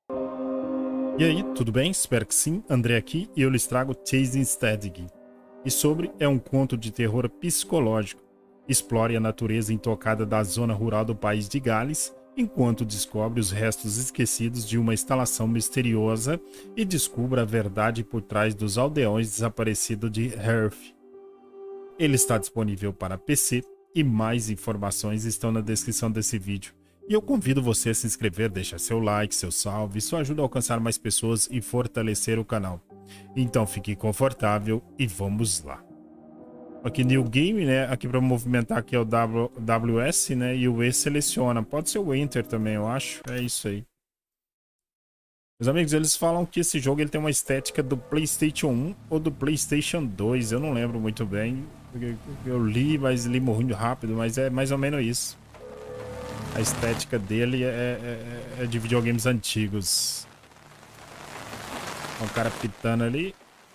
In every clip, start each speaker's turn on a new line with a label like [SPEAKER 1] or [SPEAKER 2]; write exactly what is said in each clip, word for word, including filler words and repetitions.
[SPEAKER 1] E aí, tudo bem? Espero que sim. André aqui e eu lhes trago Chasing Stadig. E sobre é um conto de terror psicológico. Explore a natureza intocada da zona rural do país de Gales, enquanto descobre os restos esquecidos de uma instalação misteriosa e descubra a verdade por trás dos aldeões desaparecidos de Hearth. Ele está disponível para P C e mais informações estão na descrição desse vídeo. E eu convido você a se inscrever, deixar seu like, seu salve, isso ajuda a alcançar mais pessoas e fortalecer o canal. Então fique confortável e vamos lá. Aqui New Game, né? Aqui para movimentar aqui é o w, W S, né? E o E seleciona. Pode ser o Enter também, eu acho. É isso aí. Meus amigos, eles falam que esse jogo ele tem uma estética do PlayStation um ou do PlayStation dois. Eu não lembro muito bem. Eu li, mas li muito rápido, mas é mais ou menos isso. A estética dele é, é, é de videogames antigos. Um cara pitando ali.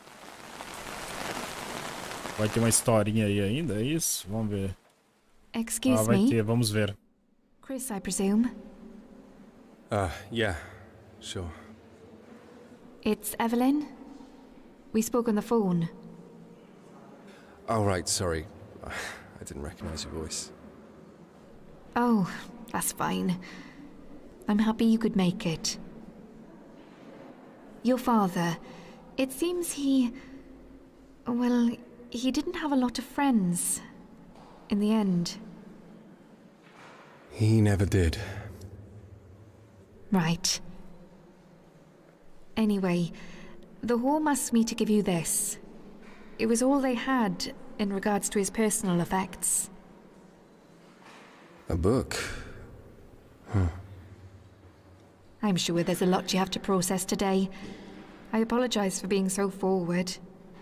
[SPEAKER 1] Vai ter uma historinha aí ainda, é isso? Vamos ver.
[SPEAKER 2] Excuse
[SPEAKER 1] ah, vai
[SPEAKER 2] me.
[SPEAKER 1] ter, vamos ver.
[SPEAKER 2] Chris, I presume.
[SPEAKER 3] Uh, yeah, sure.
[SPEAKER 2] It's Evelyn. We spoke on the phone.
[SPEAKER 3] Oh, right, sorry. I didn't recognize your voice.
[SPEAKER 2] Oh, that's fine. I'm happy you could make it. Your father, it seems he... well, he didn't have a lot of friends in the end.
[SPEAKER 3] He never did.
[SPEAKER 2] Right. Anyway, the home asked me to give you this. It was all they had in regards to his personal effects.
[SPEAKER 3] A book? Huh.
[SPEAKER 2] I'm sure there's a lot you have to process today. I apologize for being so forward.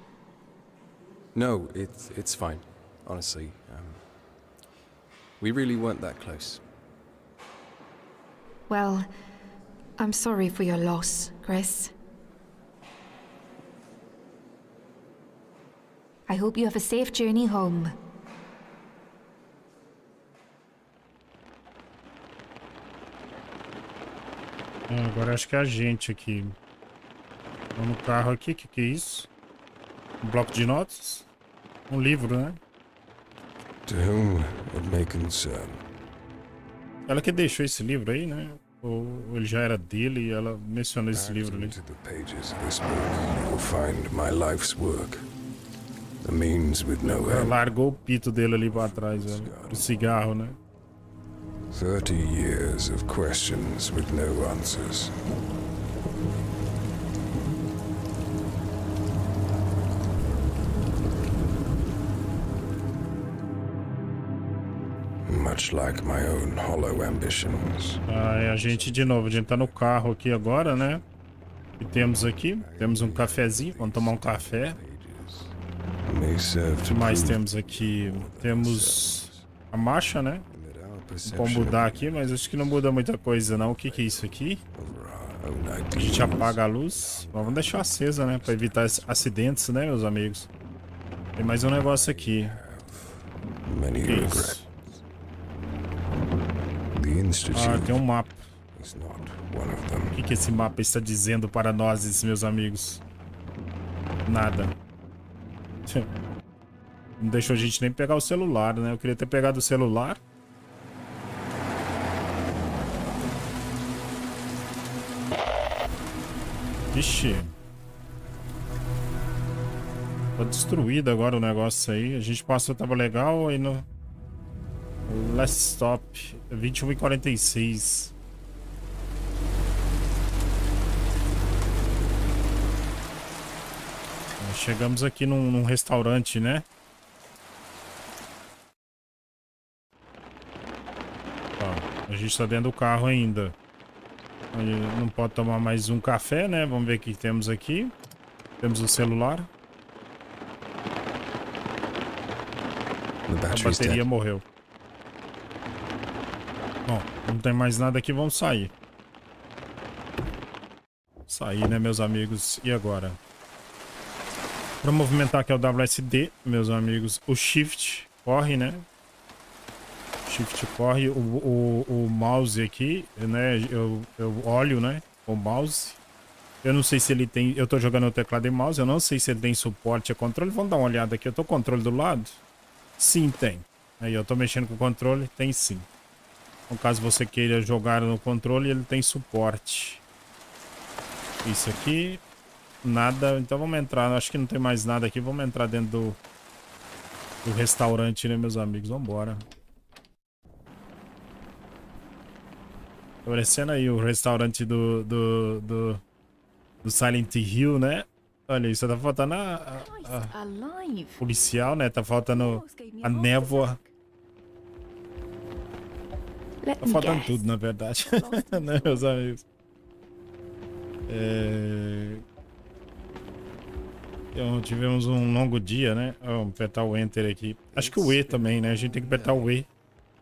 [SPEAKER 3] No, it's, it's fine, honestly. Um, we really weren't that close.
[SPEAKER 2] Well, I'm sorry for your loss, Chris. I hope you have a safe journey home.
[SPEAKER 1] Agora acho que é a gente aqui. Vamos no carro aqui, o que, que é isso? Um bloco de notas? Um livro, né?
[SPEAKER 4] To whom it may concern.
[SPEAKER 1] Ela que deixou esse livro aí, né? Ou ele já era dele e ela mencionou esse livro ali.
[SPEAKER 4] Into the pages of this book, you will find my life's work. The means with no
[SPEAKER 1] Ela
[SPEAKER 4] end.
[SPEAKER 1] largou o pito dele ali pra trás, velho. O cigarro, né?
[SPEAKER 4] Thirty years of questions with no answers. Much like my own hollow ambitions.
[SPEAKER 1] Ah, é a gente de novo. A gente tá no carro aqui agora, né? E temos aqui, temos um cafezinho. Vamos tomar um café.
[SPEAKER 4] May serve
[SPEAKER 1] O
[SPEAKER 4] to
[SPEAKER 1] que mais
[SPEAKER 4] prove
[SPEAKER 1] temos aqui? Temos a marcha, né?
[SPEAKER 4] that our
[SPEAKER 1] Vamos
[SPEAKER 4] perception
[SPEAKER 1] mudar aqui, mas acho que não muda muita coisa não. O que que é isso aqui?
[SPEAKER 4] of our own
[SPEAKER 1] A
[SPEAKER 4] ideals.
[SPEAKER 1] gente apaga a luz. Vamos deixar acesa, né? Pra evitar acidentes, né, meus amigos? Tem mais um negócio aqui.
[SPEAKER 4] Many
[SPEAKER 1] O que é
[SPEAKER 4] regret.
[SPEAKER 1] isso?
[SPEAKER 4] The Institute
[SPEAKER 1] Ah, tem um mapa.
[SPEAKER 4] is not one of them.
[SPEAKER 1] O que que esse mapa está dizendo para nós, meus amigos? Nada. Não deixou a gente nem pegar o celular, né? Eu queria ter pegado o celular. Ixi. Tá destruído agora o negócio aí. A gente passou, tava legal aí no... Last stop. vinte e um e quarenta e seis. Chegamos aqui num, num restaurante, né? Ó, a gente tá dentro do carro ainda. Não pode tomar mais um café, né? Vamos ver o que temos aqui. Temos o celular.
[SPEAKER 4] The
[SPEAKER 1] A
[SPEAKER 4] battery's
[SPEAKER 1] bateria
[SPEAKER 4] dead.
[SPEAKER 1] morreu. Bom, não tem mais nada aqui, vamos sair. Sair, né, meus amigos? E agora? Para movimentar aqui é o W S D, meus amigos. O Shift corre, né? Shift corre. O, o, o mouse aqui, né? Eu, eu olho, né? o mouse. Eu não sei se ele tem... Eu tô jogando o teclado e mouse. Eu não sei se ele tem suporte a controle. Vamos dar uma olhada aqui. Eu tô com o controle do lado? Sim, tem. Aí eu tô mexendo com o controle. Tem sim. No caso você queira jogar no controle, ele tem suporte. Isso aqui... Nada. Então vamos entrar. Acho que não tem mais nada aqui. Vamos entrar dentro do... Do restaurante, né, meus amigos? Vambora. Parecendo aí o restaurante do... Do... Do, do Silent Hill, né? Olha isso. Tá faltando a... a, a policial, né? Tá faltando a névoa. Tá faltando tudo, na verdade. Né, meus amigos? É... Então, tivemos um longo dia, né? Vamos apertar o Enter aqui. Acho que o E também, né? A gente tem que apertar o E.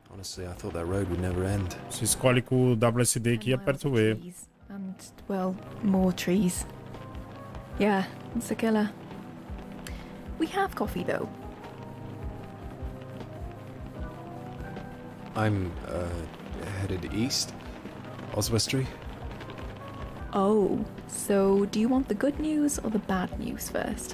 [SPEAKER 1] Você escolhe com o W S D aqui e aperta o E.
[SPEAKER 2] And, well, more trees. Yeah, it's a killer. We have coffee, though.
[SPEAKER 3] I'm, uh, headed east. Oswestry.
[SPEAKER 2] Oh, so do you want the good news or the bad news first?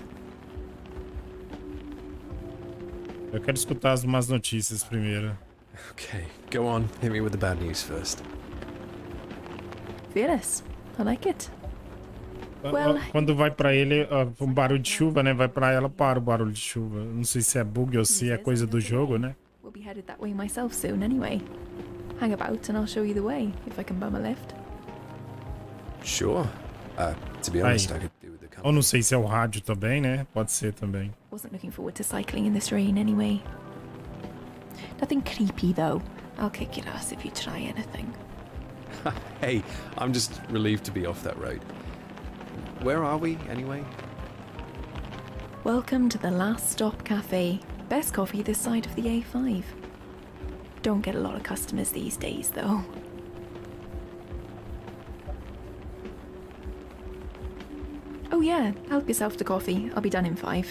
[SPEAKER 1] Eu quero escutar as más notícias primeiro.
[SPEAKER 3] Okay, go on. Hit me with the bad news first.
[SPEAKER 2] Fearless. I like it. Well,
[SPEAKER 1] quando vai pra ele, uh, um barulho de chuva, né? Vai pra ela, para o barulho de chuva. Não sei se é bug ou se é coisa do jogo, né?
[SPEAKER 2] We'll be headed that way myself soon anyway. Hang about and I'll show you the way, if I can bum a lift.
[SPEAKER 3] Sure. Uh, to be honest, I could do with the company.
[SPEAKER 1] Ou não sei se é o rádio também, né? Pode ser também.
[SPEAKER 2] Wasn't looking forward to cycling in this rain anyway. Nothing creepy though. I'll kick your ass if you try anything.
[SPEAKER 3] Hey, I'm just relieved to be off that road. Where are we, anyway?
[SPEAKER 2] Welcome to the Last Stop Cafe. Best coffee this side of the A five. Don't get a lot of customers these days, though. Oh yeah, help yourself to coffee. I'll be done in five.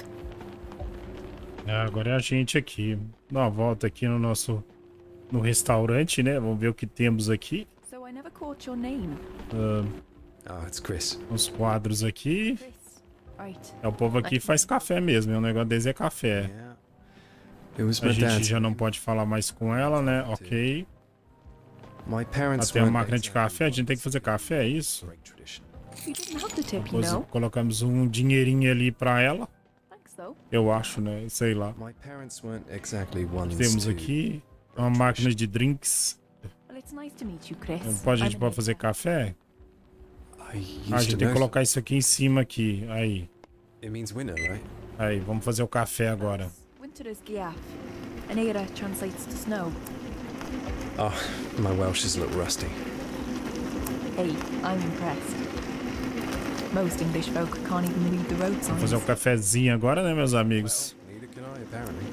[SPEAKER 1] Ah, agora é a gente aqui. Dá uma volta aqui no nosso... No restaurante, né? Vamos ver o que temos aqui.
[SPEAKER 2] So I never caught your name.
[SPEAKER 1] Uh,
[SPEAKER 3] oh, it's Chris.
[SPEAKER 1] Os quadros aqui.
[SPEAKER 2] Chris. Right.
[SPEAKER 1] É, o povo aqui faz café mesmo. O negócio deles é café.
[SPEAKER 3] Yeah. It was
[SPEAKER 1] A
[SPEAKER 3] my
[SPEAKER 1] gente
[SPEAKER 3] dad.
[SPEAKER 1] já não pode falar mais com ela, né? Ok.
[SPEAKER 3] My parents
[SPEAKER 1] Até a
[SPEAKER 3] weren't
[SPEAKER 1] máquina de
[SPEAKER 3] exactly
[SPEAKER 1] café. A gente tem que fazer café, é isso?
[SPEAKER 3] great tradition.
[SPEAKER 2] You didn't have to tip, you
[SPEAKER 1] Depois
[SPEAKER 2] know.
[SPEAKER 1] colocamos um dinheirinho ali pra ela.
[SPEAKER 2] Thanks though.
[SPEAKER 1] Eu acho, né? Sei lá.
[SPEAKER 3] My parents weren't exactly ones
[SPEAKER 1] Temos
[SPEAKER 3] to...
[SPEAKER 1] aqui uma máquina de drinks.
[SPEAKER 2] Well, it's nice to meet you, Chris.
[SPEAKER 1] Pode, a gente
[SPEAKER 2] I'm
[SPEAKER 1] pode
[SPEAKER 2] an
[SPEAKER 1] fazer
[SPEAKER 2] actor.
[SPEAKER 1] café?
[SPEAKER 3] I used
[SPEAKER 1] Ah, a gente
[SPEAKER 3] to
[SPEAKER 1] tem que
[SPEAKER 3] know.
[SPEAKER 1] colocar isso aqui em cima aqui. Aí.
[SPEAKER 3] It means winner, right?
[SPEAKER 1] Aí, vamos fazer o café agora.
[SPEAKER 2] Winter is Giaf. Anera translates to snow.
[SPEAKER 3] Oh, my Welsh is a little rusty.
[SPEAKER 2] Hey, I'm impressed. Most English folk can't even read the road
[SPEAKER 1] Vamos
[SPEAKER 2] signs.
[SPEAKER 1] fazer um cafezinho agora, né, meus amigos?
[SPEAKER 3] Neither can I, apparently.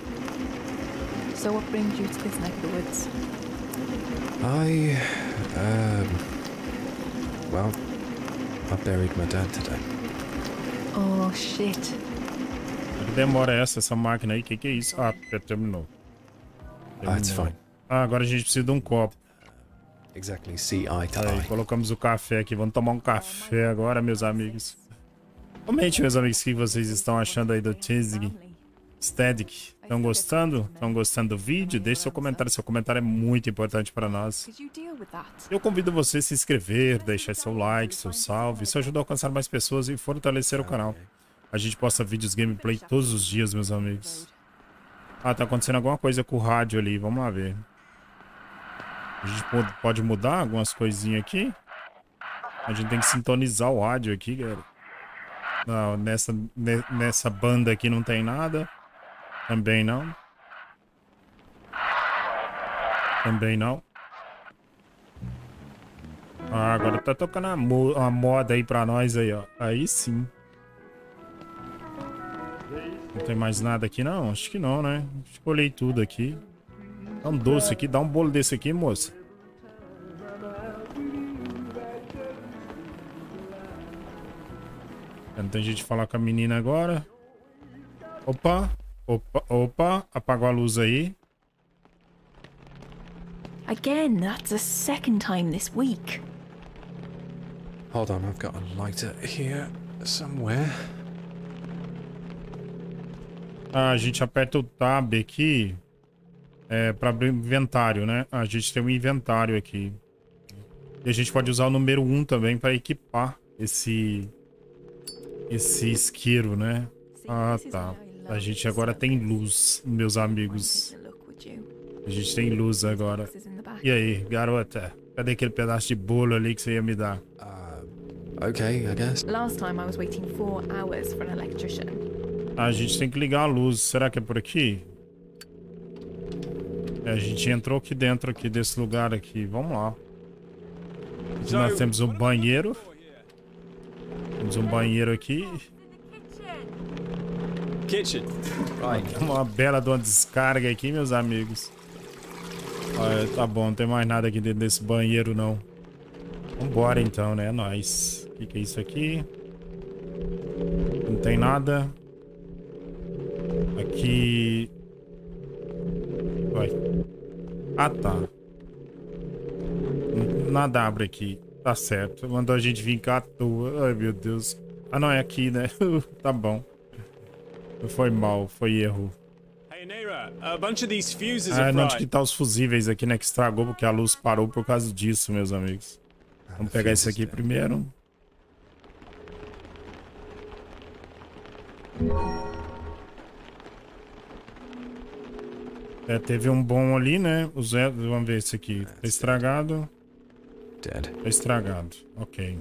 [SPEAKER 2] So what brings you to this neck of the woods?
[SPEAKER 3] I, um, well, I buried my dad today.
[SPEAKER 2] Oh, shit.
[SPEAKER 1] Que demora essa, essa máquina aí? Que que é isso? Ah, terminou.
[SPEAKER 3] Ah, it's
[SPEAKER 1] Terminou.
[SPEAKER 3] fine.
[SPEAKER 1] Ah, agora a gente precisa de um copo.
[SPEAKER 3] Exactly, see eye to
[SPEAKER 1] Aí,
[SPEAKER 3] eye.
[SPEAKER 1] colocamos o café aqui. Vamos tomar um café agora, meus amigos. Comente, meus amigos, o que vocês estão achando aí do Chasing Static. Estão gostando? Estão gostando do vídeo? Deixe seu comentário. Seu comentário é muito importante para nós.
[SPEAKER 2] Could you deal with that?
[SPEAKER 1] Eu convido você a se inscrever, deixar seu like, seu salve. Isso ajuda a alcançar mais pessoas e fortalecer o canal. A gente posta vídeos gameplay todos os dias, meus amigos. Ah, tá acontecendo alguma coisa com o rádio ali. Vamos lá ver. A gente pode mudar algumas coisinhas aqui. A gente tem que sintonizar o rádio aqui, galera. Não, nessa, nessa banda aqui não tem nada. Também não. Também não. Ah, agora tá tocando a, mo a moda aí pra nós aí, ó. Aí sim. Não tem mais nada aqui não? Acho que não, né? Escolhi tudo aqui. Dá um doce aqui, dá um bolo desse aqui, moça. Não tem gente falar com a menina agora. Opa, opa, opa. Apagou a luz aí.
[SPEAKER 2] Again, that's the second time this week.
[SPEAKER 3] Hold on, I've got a lighter here somewhere.
[SPEAKER 1] Ah, a gente aperta o tab aqui é, para abrir o inventário, né? A gente tem um inventário aqui. E a gente pode usar o número um também para equipar esse esse isqueiro, né? Ah, tá. A gente agora tem luz, meus amigos. A gente tem luz agora. E aí, garota? Cadê aquele pedaço de bolo ali que você ia me dar?
[SPEAKER 3] Uh, okay, I guess.
[SPEAKER 5] Last time I was waiting four hours for an electrician.
[SPEAKER 1] A gente tem que ligar a luz. Será que é por aqui? É, a gente entrou aqui dentro aqui desse lugar aqui. Vamos lá. Aqui nós temos um banheiro. Temos um banheiro aqui.
[SPEAKER 3] Kitchen. Right.
[SPEAKER 1] Uma bela de uma descarga aqui, meus amigos. Olha, tá bom, não tem mais nada aqui dentro desse banheiro, não. Vambora então, né? É nóis. O que, que é isso aqui? Não tem nada. Aqui... Vai. Ah, tá. Nada abre aqui. Tá certo. Mandou a gente vir cá à toa. Ai, meu Deus. Ah, não, é aqui, né? Tá bom. Foi mal, foi erro.
[SPEAKER 6] Hey, Neira, a bunch of these fuses
[SPEAKER 1] Ah,
[SPEAKER 6] are
[SPEAKER 1] não,
[SPEAKER 6] fried.
[SPEAKER 1] que tá os fusíveis aqui, né? Que estragou porque a luz parou por causa disso, meus amigos. Vamos pegar esse aqui primeiro. É, teve um bom ali, né? O Zé, vamos ver esse aqui. Tá estragado.
[SPEAKER 3] Dead.
[SPEAKER 1] Tá estragado. Ok.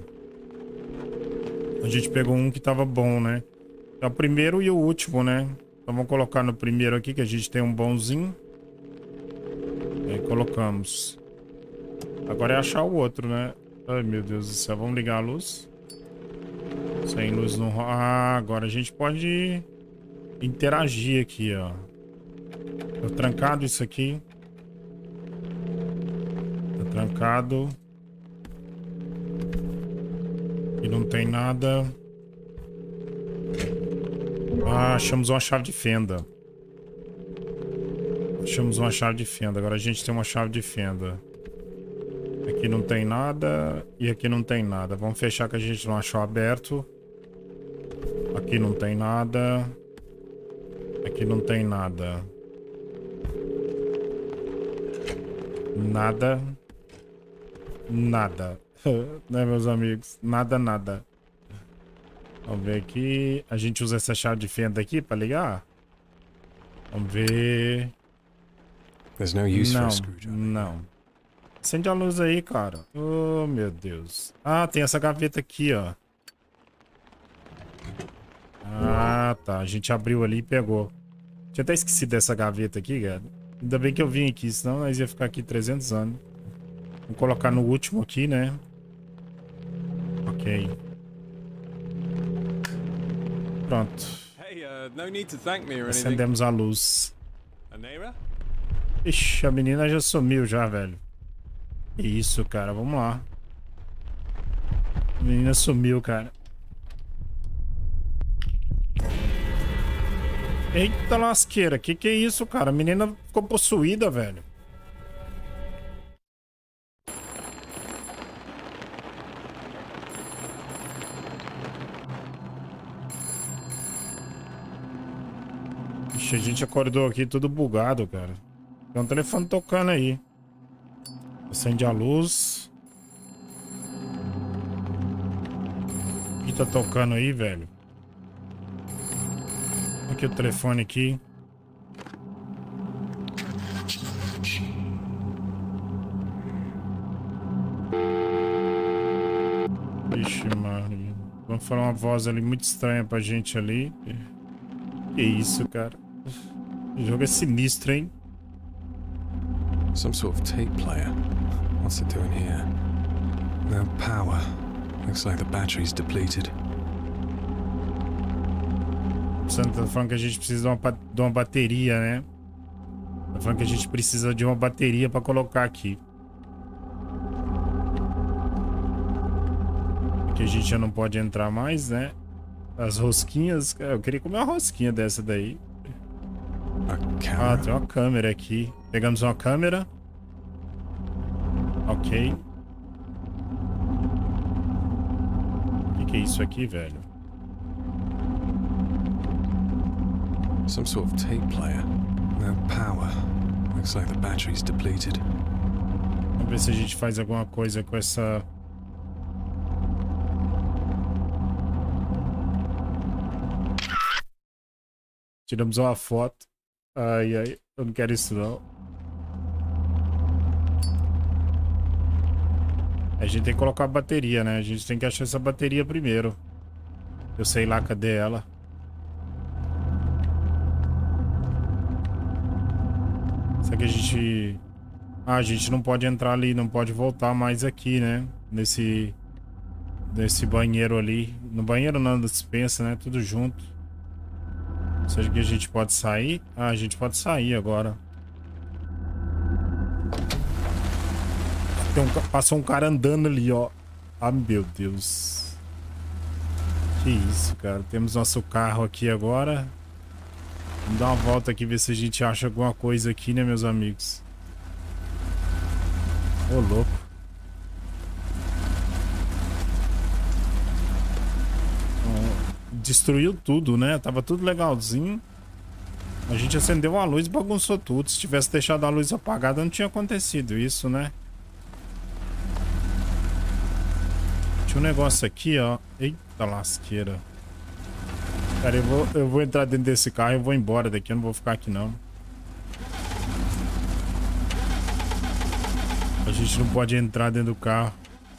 [SPEAKER 1] A gente pegou um que tava bom, né? É o primeiro e o último, né? Então vamos colocar no primeiro aqui, que a gente tem um bonzinho. Aí colocamos. Agora é achar o outro, né? Ai, meu Deus do céu. Vamos ligar a luz. Sem luz não... Ah, agora a gente pode interagir aqui, ó. Tá trancado isso aqui. Tá trancado. E não tem nada. Ah, achamos uma chave de fenda. Achamos uma chave de fenda. Agora a gente tem uma chave de fenda. Aqui não tem nada. E aqui não tem nada. Vamos fechar que a gente não achou aberto. Aqui não tem nada. Aqui não tem nada. Nada. Nada. Né, meus amigos? Nada, nada. Vamos ver aqui. A gente usa essa chave de fenda aqui pra ligar? Vamos ver.
[SPEAKER 3] There's no use for
[SPEAKER 1] Não,
[SPEAKER 3] a screwdriver.
[SPEAKER 1] não. Acende a luz aí, cara. Oh, meu Deus. Ah, tem essa gaveta aqui, ó. Ah, tá. A gente abriu ali e pegou. Tinha até esquecido dessa gaveta aqui, cara. Ainda bem que eu vim aqui, senão nós ia ficar aqui trezentos anos. Vou colocar no último aqui, né? Ok. Pronto.
[SPEAKER 6] Hey, uh, no need to thank me or anything.
[SPEAKER 1] Acendemos a luz.
[SPEAKER 6] Uh, Neira?
[SPEAKER 1] Ixi, a menina já sumiu já, velho. Que isso, cara. Vamos lá. A menina sumiu, cara. Eita lasqueira. Que que é isso, cara? A menina ficou possuída, velho. Ixi, a gente acordou aqui tudo bugado, cara. Tem um telefone tocando aí. Acende a luz. O que tá tocando aí, velho? Aqui o telefone aqui. Ixi, mano. Vamos falar uma voz ali muito estranha pra gente ali. Que isso, cara? O jogo é sinistro, hein?
[SPEAKER 3] Some sort of tape player. What's it doing here? No power. Looks like the battery's depleted.
[SPEAKER 1] Você tá falando que a gente precisa de uma, pa- de uma bateria, né? Tá falando que a gente precisa de uma bateria pra colocar aqui. Aqui a gente já não pode entrar mais, né? As rosquinhas... Eu queria comer uma rosquinha dessa daí.
[SPEAKER 3] A
[SPEAKER 1] Ah,
[SPEAKER 3] camera?
[SPEAKER 1] tem uma câmera aqui. Pegamos uma câmera. Ok. que é isso aqui, velho?
[SPEAKER 3] Some sort of tape player. No power. Looks like the battery's depleted.
[SPEAKER 1] Vamos ver se a gente faz alguma coisa com essa... Tiramos uma foto. Ai, ai, eu não quero isso não. A gente tem que colocar a bateria, né? A gente tem que achar essa bateria primeiro. Eu sei lá, cadê ela? Será que a gente... Ah, a gente não pode entrar ali, não pode voltar mais aqui, né? Nesse... Nesse banheiro ali. No banheiro não, na dispensa, né? Tudo junto. Será que a gente pode sair? Ah, a gente pode sair agora. Tem um, passou um cara andando ali, ó. Ah, meu Deus. Que isso, cara. Temos nosso carro aqui agora. Vamos dar uma volta aqui, ver se a gente acha alguma coisa aqui, né, meus amigos? Ô, louco. Ó, destruiu tudo, né? Tava tudo legalzinho. A gente acendeu a luz e bagunçou tudo. Se tivesse deixado a luz apagada, não tinha acontecido isso, né? Tinha um negócio aqui, ó. Eita lasqueira. Cara, eu vou, eu vou entrar dentro desse carro e vou embora daqui. Eu não vou ficar aqui, não. A gente não pode entrar dentro do carro.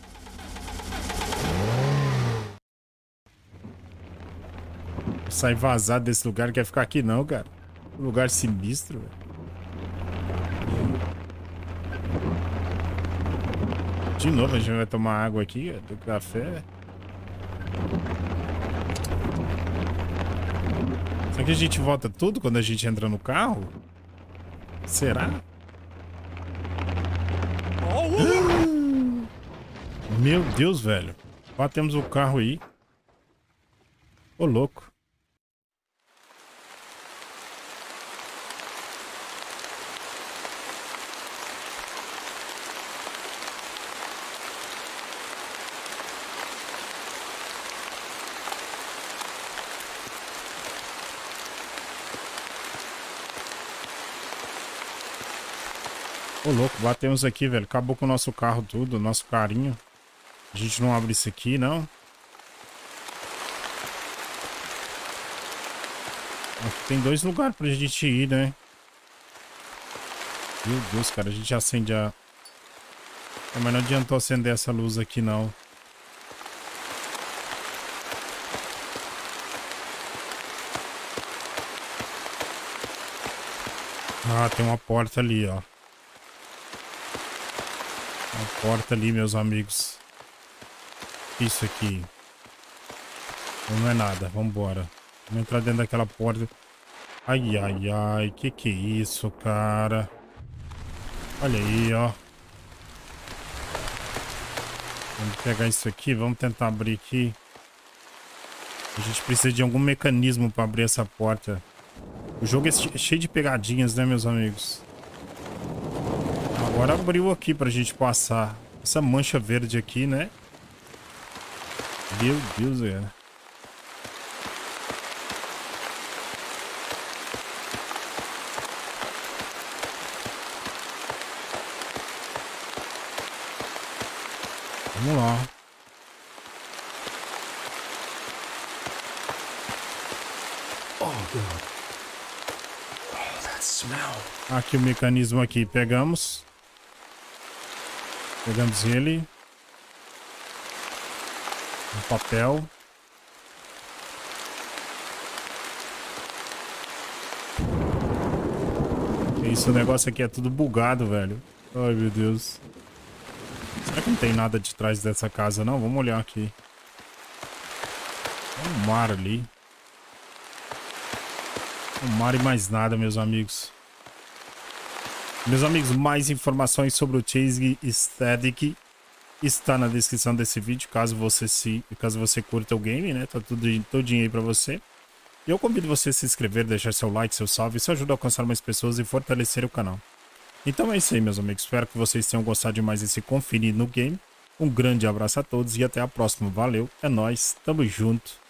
[SPEAKER 1] Vou sair vazado desse lugar. Não quer ficar aqui, não, cara. Um lugar sinistro, velho. De novo, a gente vai tomar água aqui, do café. Será que a gente volta tudo quando a gente entra no carro? Será? Meu Deus, velho. Batemos o carro aí. Ô, louco. Ô, louco, batemos aqui, velho. Acabou com o nosso carro tudo, nosso carinho. A gente não abre isso aqui, não. Aqui tem dois lugares pra gente ir, né? Meu Deus, cara, a gente acende a... É, mas não adiantou acender essa luz aqui, não. Ah, tem uma porta ali, ó. Uma porta ali, meus amigos. Isso aqui. Não é nada, vambora. Vamos entrar dentro daquela porta. Ai, ai, ai. Que que é isso, cara? Olha aí, ó. Vamos pegar isso aqui. Vamos tentar abrir aqui. A gente precisa de algum mecanismo para abrir essa porta. O jogo é cheio de pegadinhas, né, meus amigos? Agora abriu aqui pra gente passar. Essa mancha verde aqui, né? Meu Deus, velho. Vamos lá.
[SPEAKER 4] Oh, God. Oh, that smell.
[SPEAKER 1] Aqui o mecanismo aqui. Pegamos. Pegamos ele. Um papel. Isso, o negócio aqui é tudo bugado, velho. Ai, meu Deus. Será que não tem nada de trás dessa casa, não? Vamos olhar aqui. Tem um mar ali. Um mar e mais nada, meus amigos. Meus amigos, mais informações sobre o Chasing Static está na descrição desse vídeo, caso você se, caso você curta o game, né? Tá tudo todinho aí pra você. E eu convido você a se inscrever, deixar seu like, seu salve, isso ajuda a alcançar mais pessoas e fortalecer o canal. Então é isso aí, meus amigos. Espero que vocês tenham gostado demais de se conferir no game. Um grande abraço a todos e até a próxima. Valeu, é nóis, tamo junto.